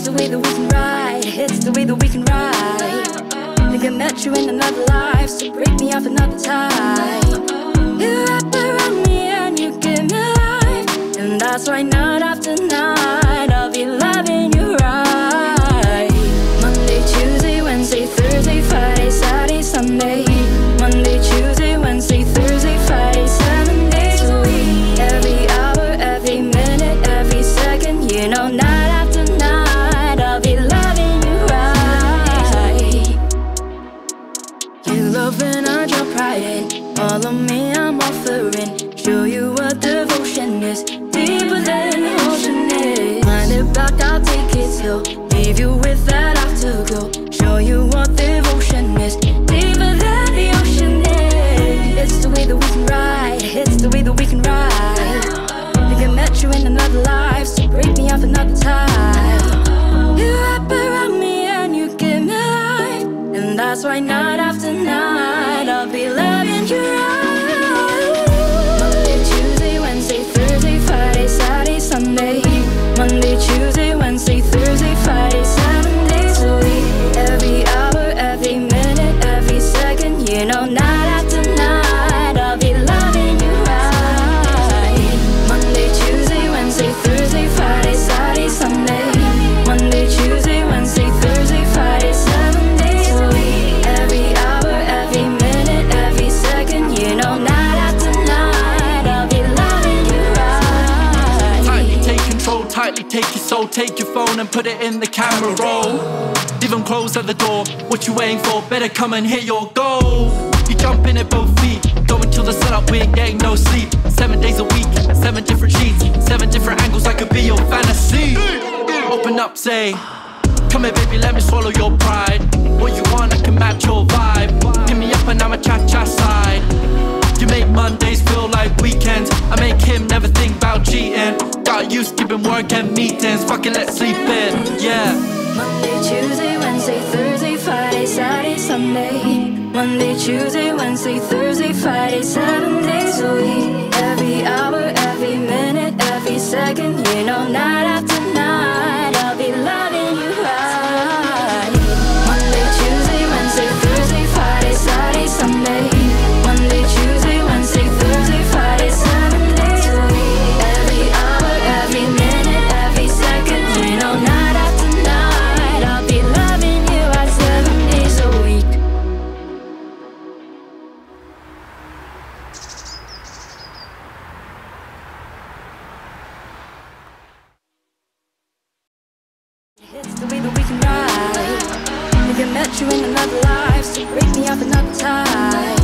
the way that we can ride. It's the way that we can ride. Think I met you in another life, so break me off another time. You wrap around me and you give me life, and that's why night after night I'll be loving you right. Monday, Tuesday, Wednesday, Thursday, Friday, Saturday, Sunday. Monday, Tuesday, Wednesday, Thursday, Friday, 7 days a week. Every hour, every minute, every second, you know, night after night I'll be loving you right. You love when I jump right in, follow me, I'm offering. Show you what devotion is, deeper than the ocean is. Mind it back, I'll take it slow, leave you with that afterglow. Show you what devotion is, deeper than the ocean is. It's the way that we can ride, it's the way that we can ride. Think I met you in another life, so break me off another time. You wrap around me and you give me life, and that's why night after night I'll be loving you right. Monday, Tuesday, Wednesday, Thursday, Friday, Saturday, Sunday. Monday, Tuesday, Wednesday, Thursday, Friday, 7 days a week. Every hour, every minute, every second, you know, night after night I'll be loving you right. Monday, Tuesday, Wednesday, Thursday, Friday, Saturday, Sunday. Monday, Tuesday, Wednesday, Thursday, Friday, 7 days a week. Every hour, every minute, every second, you know, night after night I'll be loving you right. Tightly take control, tightly take your soul. Take your phone and put it in the camera roll. Leave them closed at the door. What you waiting for? Better come and hit your goal. You jump in at both feet, going till the sun up, we ain't getting no sleep. 7 days a week, 7 different sheets, 7 different angles, I could be your fantasy. Open up, say, come here baby, let me swallow your pride. What you want, I can match your vibe. Hit me up and I'ma cha-cha slide. You make Mondays feel like weekends, I make him never think about cheating. Got you skipping work and meetings, fucking let's sleep in, yeah. Monday, Tuesday, Wednesday, Thursday, Friday, Saturday, Sunday. Monday, Tuesday, Wednesday, Thursday, Friday, 7 days a week. Every hour, every minute, every second, you know, night after night I'll be loving you right. Monday, Tuesday, Wednesday, Thursday, Friday, Saturday, Sunday. Monday, Tuesday, Wednesday, Thursday, Friday, 7 days a week. Every hour, every minute, every second, you know, night after night I'll be loving you right 7 days a week. It's the way that we can ride. Think I met you in another life, so break me off another time.